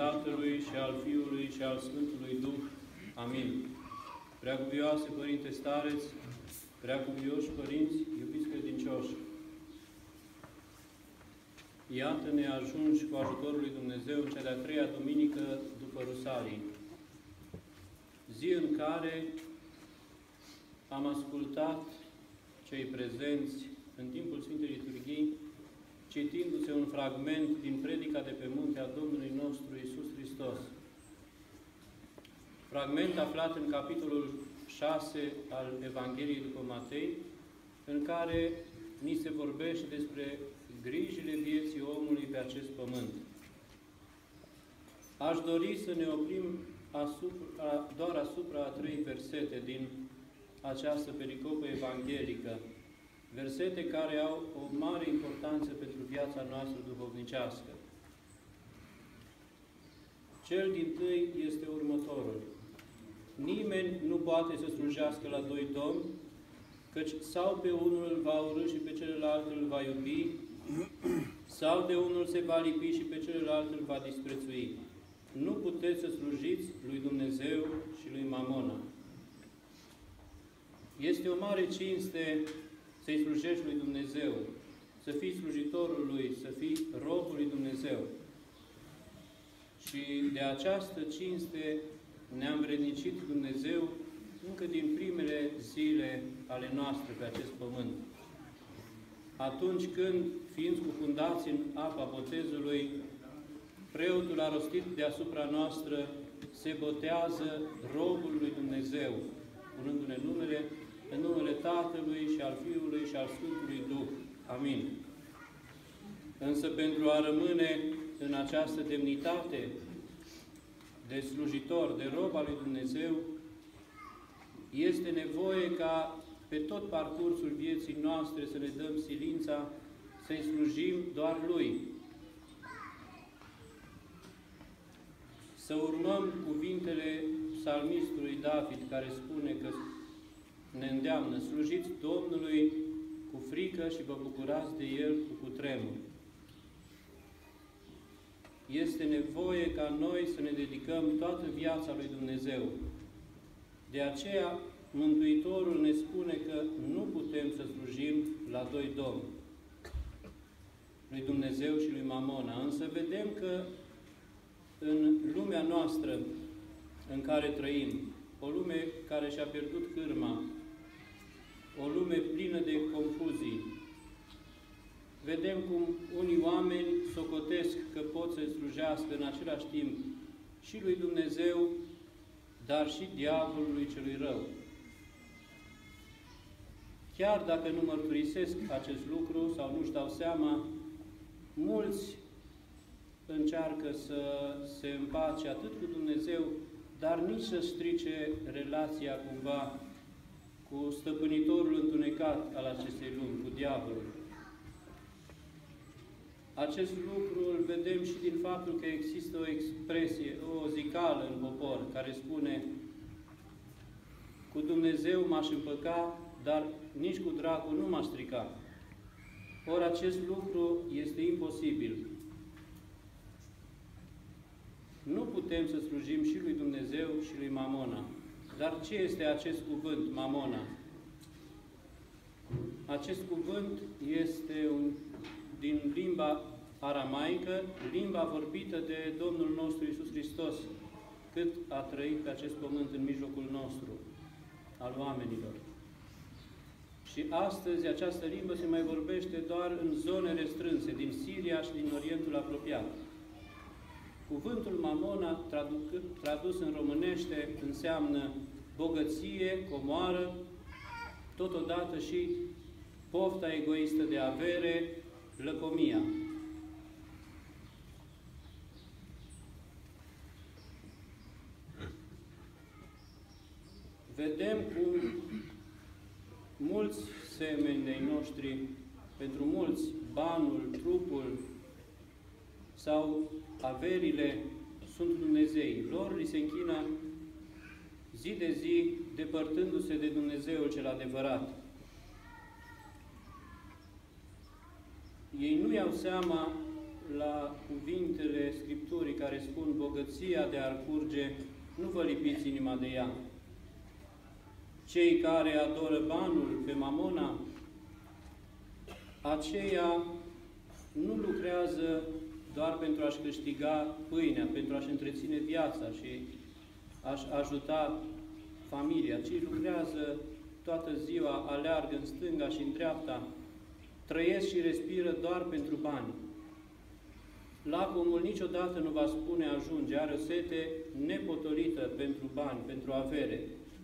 Tatălui și al Fiului și al Sfântului Duh. Amin. Preacuvioase Părinte Stareț, preacuvioși părinți, iubiți credincioși, iată-ne ajungi cu ajutorul lui Dumnezeu în cea de-a treia duminică după Rusalii, zi în care am ascultat cei prezenți în timpul Sfintei Liturghii, citindu-se un fragment din predica de pe munte a Domnului nostru Iisus Hristos. Fragment aflat în capitolul 6 al Evangheliei după Matei, în care ni se vorbește despre grijile vieții omului pe acest pământ. Aș dori să ne oprim doar asupra a 3 versete din această pericopă evanghelică, versete care au o mare importanță pentru viața noastră duhovnicească. Cel dintâi este următorul. Nimeni nu poate să slujească la doi domni, căci sau pe unul îl va urî și pe celălalt îl va iubi, sau de unul se va lipi și pe celălalt îl va disprețui. Nu puteți să slujiți lui Dumnezeu și lui Mamona. Este o mare cinste să-i slujești lui Dumnezeu, să fii slujitorul Lui, să fii robul lui Dumnezeu. Și de această cinste ne-a învrednicit Dumnezeu încă din primele zile ale noastre pe acest pământ. Atunci când, fiind scufundați în apa botezului, preotul a rostit deasupra noastră, se botează robul lui Dumnezeu, punându-ne numele, în numele Tatălui și al Fiului și al Sfântului Duh. Amin. Însă pentru a rămâne în această demnitate de slujitor, de rob al lui Dumnezeu, este nevoie ca pe tot parcursul vieții noastre să ne dăm silința să-i slujim doar Lui. Să urmăm cuvintele psalmistului David, care spune că ne îndeamnă: slujiți Domnului cu frică și vă bucurați de El cu cutremur. Este nevoie ca noi să ne dedicăm toată viața lui Dumnezeu. De aceea, Mântuitorul ne spune că nu putem să slujim la doi domni, lui Dumnezeu și lui Mamona. Însă vedem că în lumea noastră în care trăim, o lume care și-a pierdut cârma, o lume plină de confuzii, vedem cum unii oameni socotesc că pot să-i slujească în același timp și lui Dumnezeu, dar și diavolului celui rău. Chiar dacă nu mărturisesc acest lucru sau nu-și dau seama, mulți încearcă să se împace atât cu Dumnezeu, dar nici să strice relația cumva cu stăpânitorul întunecat al acestei lumi, cu diavolul. Acest lucru îl vedem și din faptul că există o expresie, o zicală în popor, care spune: cu Dumnezeu m-aș împăca, dar nici cu dracul nu m-aș strica. Ori acest lucru este imposibil. Nu putem să slujim și lui Dumnezeu și lui Mamona. Dar ce este acest cuvânt, Mamona? Acest cuvânt este din limba aramaică, limba vorbită de Domnul nostru Iisus Hristos, cât a trăit pe acest pământ în mijlocul nostru, al oamenilor. Și astăzi această limbă se mai vorbește doar în zone restrânse, din Siria și din Orientul apropiat. Cuvântul Mamona, tradus în românește, înseamnă bogăție, comoară, totodată și pofta egoistă de avere, lăcomia. Vedem cum mulți semeni de-ai noștri, pentru mulți, banul, trupul sau averile sunt Dumnezei. Lor li se închină zi de zi, depărtându-se de Dumnezeul cel adevărat. Ei nu iau seama la cuvintele Scripturii care spun bogăția de a curge, nu vă lipiți inima de ea. Cei care adoră banul pe mamona, aceia nu lucrează doar pentru a-și câștiga pâinea, pentru a-și întreține viața și a-și ajuta familia, ci lucrează toată ziua, aleargă în stânga și în dreapta, trăiesc și respiră doar pentru bani. Lacomul niciodată nu va spune ajunge, are o sete nepotolită pentru bani, pentru avere.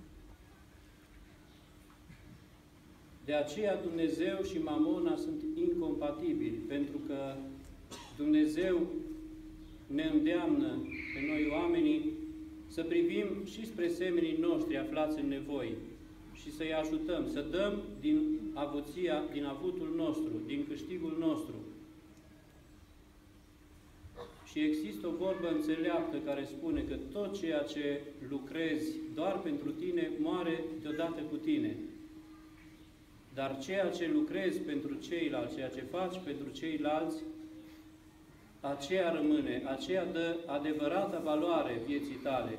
De aceea Dumnezeu și mamona sunt incompatibili, pentru că Dumnezeu ne îndeamnă pe noi oamenii să privim și spre semenii noștri aflați în nevoi și să-i ajutăm, să dăm din avuția, din avutul nostru, din câștigul nostru. Și există o vorbă înțeleaptă care spune că tot ceea ce lucrezi doar pentru tine, moare deodată cu tine. Dar ceea ce lucrezi pentru ceilalți, ceea ce faci pentru ceilalți, aceea rămâne, aceea dă adevărata valoare vieții tale.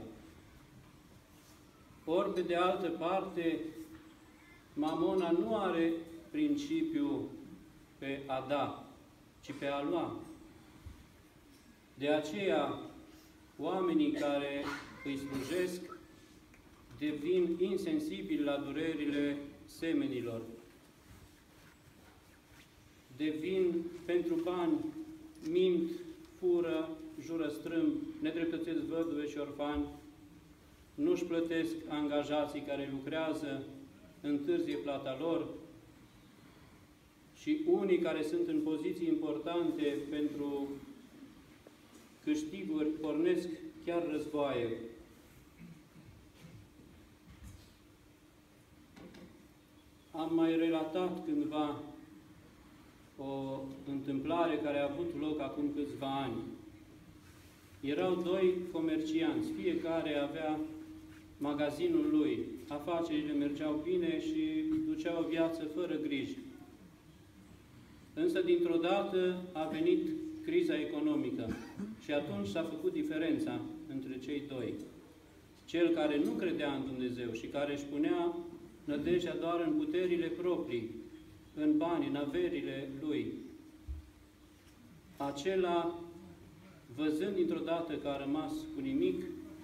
Ori, pe de altă parte, mamona nu are principiu pe a da, ci pe a lua. De aceea, oamenii care îi slujesc devin insensibili la durerile semenilor. Devin pentru bani, mint, fură, jură strâmb, nedreptățesc văduve și orfani, nu-și plătesc angajații care lucrează, întârzie plata lor și unii care sunt în poziții importante pentru câștiguri pornesc chiar războaie. Am mai relatat cândva o întâmplare care a avut loc acum câțiva ani. Erau doi comercianți, fiecare avea magazinul lui, afacerile mergeau bine și duceau o viață fără griji. Însă, dintr-o dată, a venit criza economică și atunci s-a făcut diferența între cei doi. Cel care nu credea în Dumnezeu și care își punea nădejdea doar în puterile proprii, în bani, în averile lui, acela, văzând dintr-o dată că a rămas cu nimic,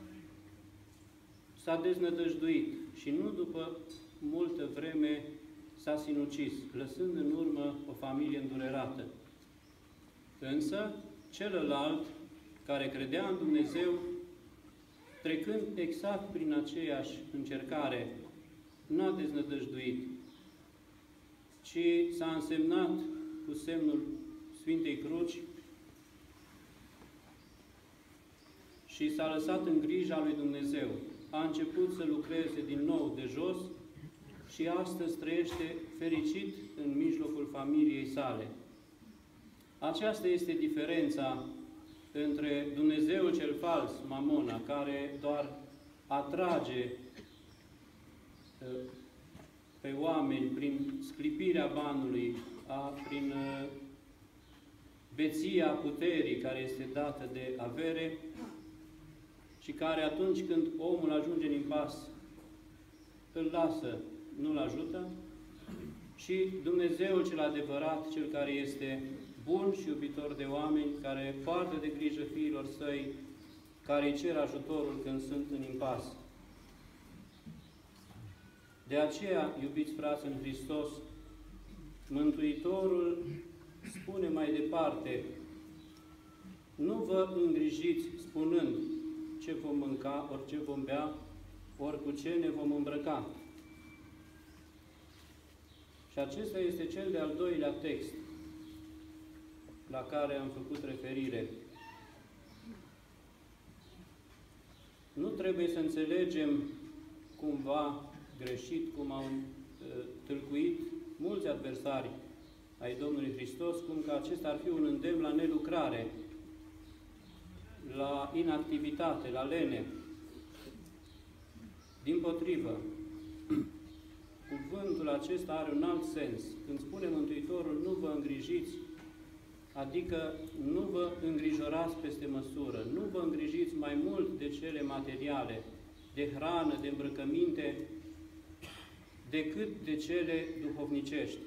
s-a deznădăjduit și nu după multă vreme s-a sinucis, lăsând în urmă o familie îndurerată. Însă, celălalt, care credea în Dumnezeu, trecând exact prin aceeași încercare, n-a deznădăjduit, ci s-a însemnat cu semnul Sfintei Cruci și s-a lăsat în grija lui Dumnezeu. A început să lucreze din nou de jos și astăzi trăiește fericit în mijlocul familiei sale. Aceasta este diferența între Dumnezeul cel fals, mamona, care doar atrage pe oameni prin sclipirea banului, prin beția puterii care este dată de avere și care atunci când omul ajunge în impas, îl lasă, nu-l ajută, și Dumnezeul cel adevărat, cel care este bun și iubitor de oameni, care poartă de grijă fiilor săi, care îi cer ajutorul când sunt în impas. De aceea, iubiți frați în Hristos, Mântuitorul spune mai departe: nu vă îngrijiți spunând ce vom mânca, ori ce vom bea, ori cu ce ne vom îmbrăca. Și acesta este cel de-al doilea text la care am făcut referire. Nu trebuie să înțelegem cumva greșit, cum au tâlcuit mulți adversari ai Domnului Hristos, cum că acesta ar fi un îndemn la nelucrare, la inactivitate, la lene. Dimpotrivă, cuvântul acesta are un alt sens. Când spune Mântuitorul, nu vă îngrijiți, adică nu vă îngrijorați peste măsură, nu vă îngrijiți mai mult de cele materiale, de hrană, de îmbrăcăminte, decât de cele duhovnicești.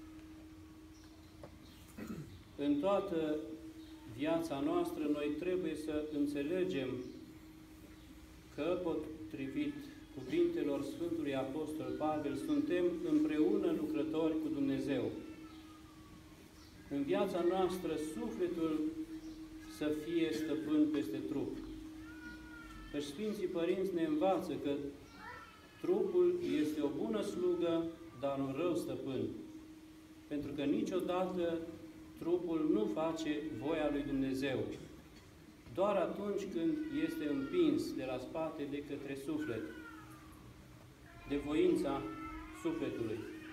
În toată viața noastră, noi trebuie să înțelegem că, potrivit cuvintelor Sfântului Apostol Pavel, suntem împreună lucrători cu Dumnezeu. În viața noastră, sufletul să fie stăpân peste trup. Căci Sfinții Părinți ne învață că trupul este o bună slugă, dar un rău stăpân. Pentru că niciodată trupul nu face voia lui Dumnezeu. Doar atunci când este împins de la spate de către suflet, de voința sufletului.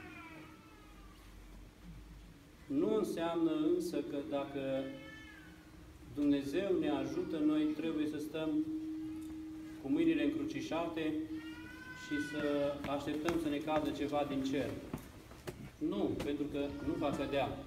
Nu înseamnă însă că dacă Dumnezeu ne ajută, noi trebuie să stăm cu mâinile încrucișate și să așteptăm să ne cadă ceva din cer. Nu, pentru că nu va cădea.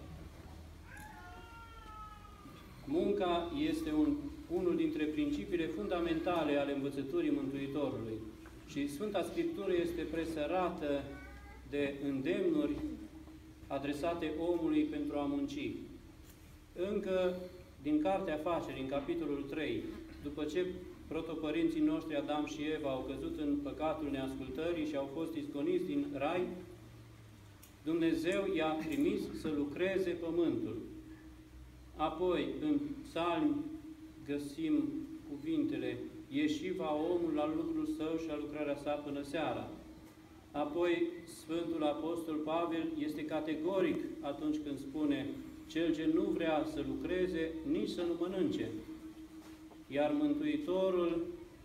Munca este unul dintre principiile fundamentale ale învățăturii Mântuitorului. Și Sfânta Scriptură este presărată de îndemnuri adresate omului pentru a munci. Încă din Cartea Afaceri, în capitolul 3, după ce protopărinții noștri Adam și Eva au căzut în păcatul neascultării și au fost izgoniți din rai, Dumnezeu i-a trimis să lucreze pământul. Apoi, în psalmi, găsim cuvintele: ieși va omul la lucrul său și la lucrarea sa până seara. Apoi, Sfântul Apostol Pavel este categoric atunci când spune: cel ce nu vrea să lucreze, nici să nu mănânce. Iar Mântuitorul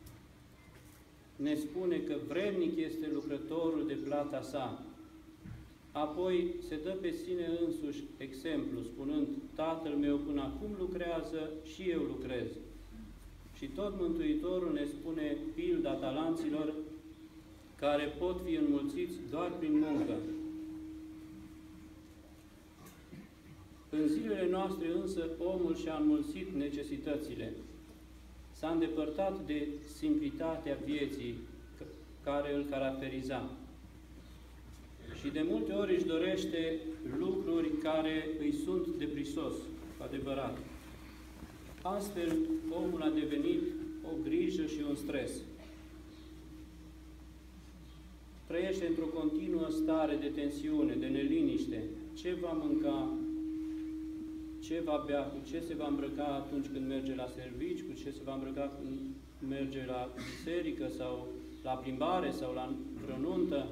ne spune că vrednic este lucrătorul de plata sa. Apoi se dă pe sine însuși exemplu, spunând: Tatăl meu până acum lucrează și eu lucrez. Și tot Mântuitorul ne spune pilda talanților, care pot fi înmulțiți doar prin muncă. În zilele noastre însă omul și-a înmulțit necesitățile. S-a îndepărtat de simplitatea vieții care îl caracteriza. Și de multe ori își dorește lucruri care îi sunt de prisos, adevărat. Astfel, omul a devenit o grijă și un stres. Trăiește într-o continuă stare de tensiune, de neliniște. Ce va mânca? Ce va bea? Cu ce se va îmbrăca atunci când merge la servici? Cu ce se va îmbrăca când merge la biserică sau la plimbare sau la vreo nuntă?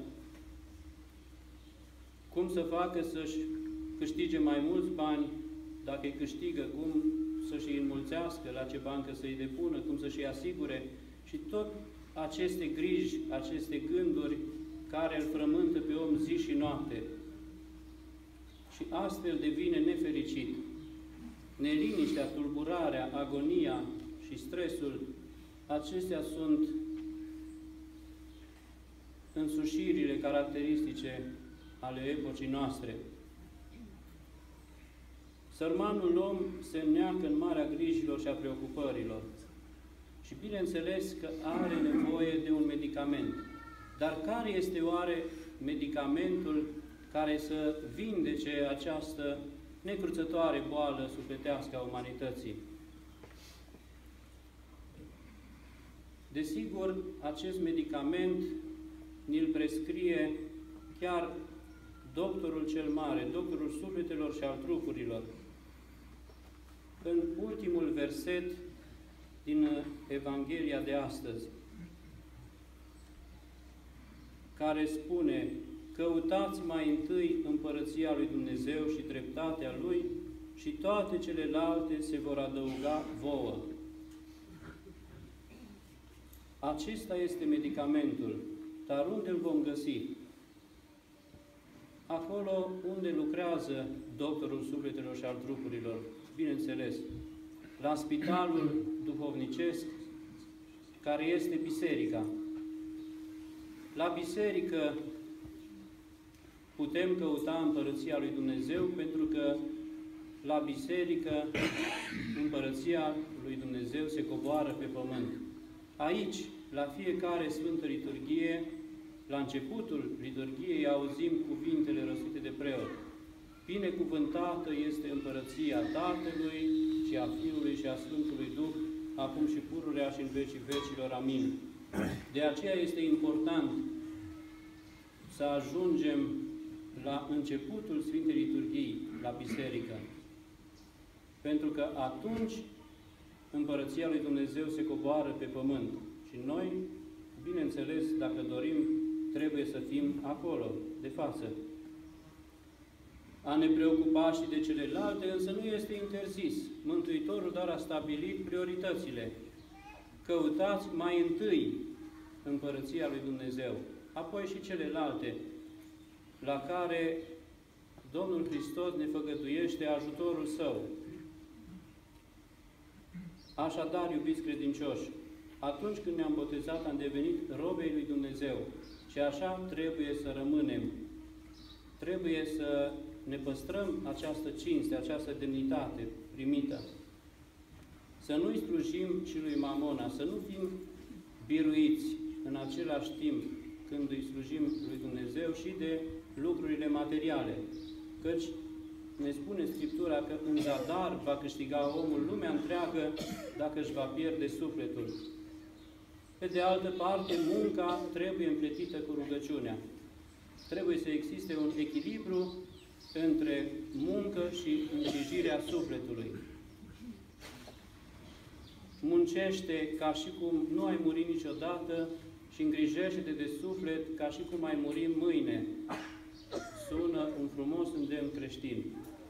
Cum să facă să-și câștige mai mulți bani? Dacă îi câștigă, cum să-și îi înmulțească, la ce bancă să-i depună, cum să-și asigure? Și tot aceste griji, aceste gânduri care îl frământă pe om zi și noapte. Și astfel devine nefericit. Neliniștea, tulburarea, agonia și stresul, acestea sunt însușirile caracteristice ale epocii noastre. Sărmanul om se înneacă în marea grijilor și a preocupărilor. Și bineînțeles că are nevoie de un medicament. Dar care este oare medicamentul care să vindece această necruțătoare boală sufletească a umanității? Desigur, acest medicament ni-l prescrie chiar doctorul cel mare, doctorul sufletelor și al trupurilor. În ultimul verset din Evanghelia de astăzi, care spune: căutați mai întâi împărăția lui Dumnezeu și dreptatea Lui și toate celelalte se vor adăuga vouă. Acesta este medicamentul. Dar unde îl vom găsi? Acolo unde lucrează doctorul sufletelor și al trupurilor, bineînțeles, la spitalul duhovnicesc, care este biserica. La biserică putem căuta împărăția lui Dumnezeu, pentru că la biserică, împărăția lui Dumnezeu se coboară pe pământ. Aici, la fiecare Sfântă Liturghie, la începutul liturghiei, auzim cuvintele rostite de preot. Binecuvântată este împărăția Tatălui și a Fiului și a Sfântului Duh, acum și pururea și în vecii vecilor. Amin. De aceea este important să ajungem la începutul Sfintei Liturghii, la biserică. Pentru că atunci împărăția lui Dumnezeu se coboară pe pământ. Și noi, bineînțeles, dacă dorim, trebuie să fim acolo, de față. A ne preocupa și de celelalte, însă nu este interzis. Mântuitorul doar a stabilit prioritățile. Căutați mai întâi împărăția lui Dumnezeu, apoi și celelalte, la care Domnul Hristos ne făgăduiește ajutorul Său. Așadar, iubiți credincioși, atunci când ne-am botezat, am devenit robei lui Dumnezeu. Și așa trebuie să rămânem. Trebuie să ne păstrăm această cinste, această demnitate primită. Să nu-i slujim și lui Mamona, să nu fim biruiți în același timp când îi slujim lui Dumnezeu și de lucrurile materiale. Căci ne spune Scriptura că în zadar va câștiga omul lumea întreagă dacă își va pierde sufletul. Pe de altă parte, munca trebuie împletită cu rugăciunea. Trebuie să existe un echilibru între muncă și îngrijirea sufletului. Muncește ca și cum nu ai murit niciodată și îngrijește-te de suflet ca și cum ai muri mâine. Sună un frumos îndemn creștin.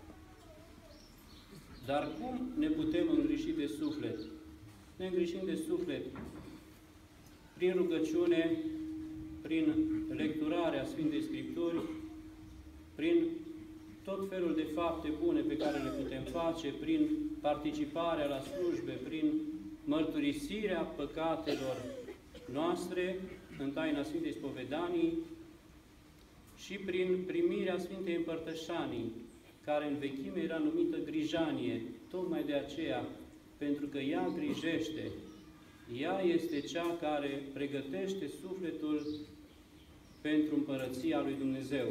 Dar cum ne putem îngriji de suflet? Ne îngrijim de suflet prin rugăciune, prin lecturarea Sfintei Scripturi, prin tot felul de fapte bune pe care le putem face, prin participarea la slujbe, prin mărturisirea păcatelor noastre în taina Sfintei Spovedanii și prin primirea Sfintei Împărtășanii, care în vechime era numită grijanie, tocmai de aceea, pentru că ea grijește. Ea este cea care pregătește sufletul pentru împărăția lui Dumnezeu.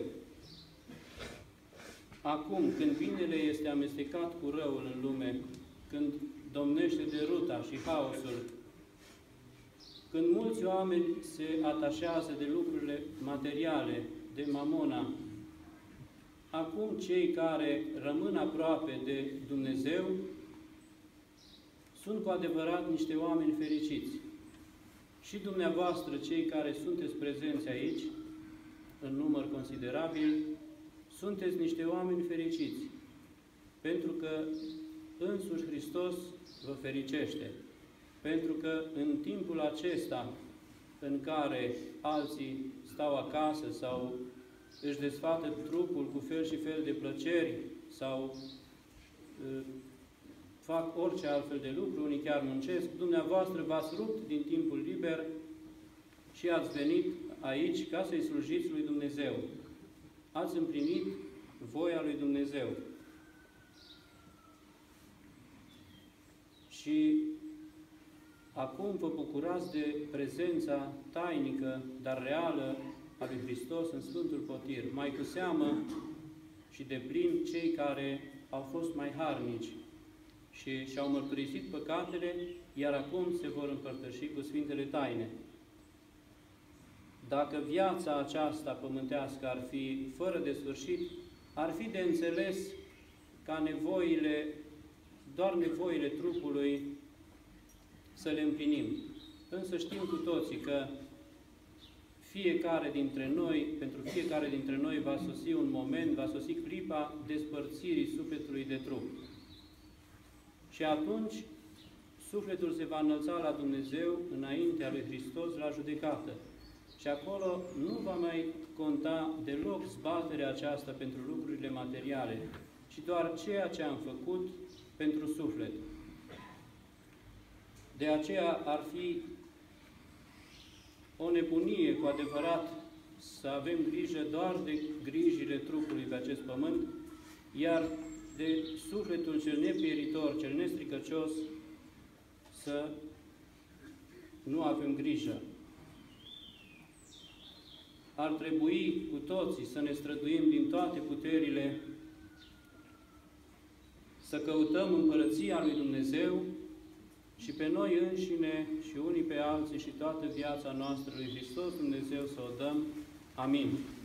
Acum, când binele este amestecat cu răul în lume, când domnește deruta și haosul, când mulți oameni se atașează de lucrurile materiale, de mamona, acum cei care rămân aproape de Dumnezeu sunt cu adevărat niște oameni fericiți. Și dumneavoastră, cei care sunteți prezenți aici, în număr considerabil, sunteți niște oameni fericiți, pentru că însuși Hristos vă fericește. Pentru că în timpul acesta în care alții stau acasă sau își desfată trupul cu fel și fel de plăceri sau fac orice altfel de lucru, unii chiar muncesc, dumneavoastră v-ați rupt din timpul liber și ați venit aici ca să-i slujiți lui Dumnezeu. Ați împlinit voia lui Dumnezeu. Și acum vă bucurați de prezența tainică, dar reală, a lui Hristos în Sfântul Potir. Mai cu seamă și de plin cei care au fost mai harnici și și-au mărturisit păcatele, iar acum se vor împărtăși cu Sfintele Taine. Dacă viața aceasta pământească ar fi fără de sfârșit, ar fi de înțeles ca nevoile, doar nevoile trupului, să le împlinim. Însă știm cu toții că fiecare dintre noi, pentru fiecare dintre noi va sosi un moment, va sosi clipa despărțirii sufletului de trup. Și atunci sufletul se va înălța la Dumnezeu înaintea lui Hristos la judecată. Și acolo nu va mai conta deloc zbaterea aceasta pentru lucrurile materiale, ci doar ceea ce am făcut pentru suflet. De aceea ar fi o nebunie cu adevărat să avem grijă doar de grijile trupului pe acest pământ, iar de sufletul cel nepieritor, cel nestricăcios, să nu avem grijă. Ar trebui cu toții să ne străduim din toate puterile să căutăm împărăția lui Dumnezeu și pe noi înșine și unii pe alții și toată viața noastră lui Hristos Dumnezeu să o dăm. Amin.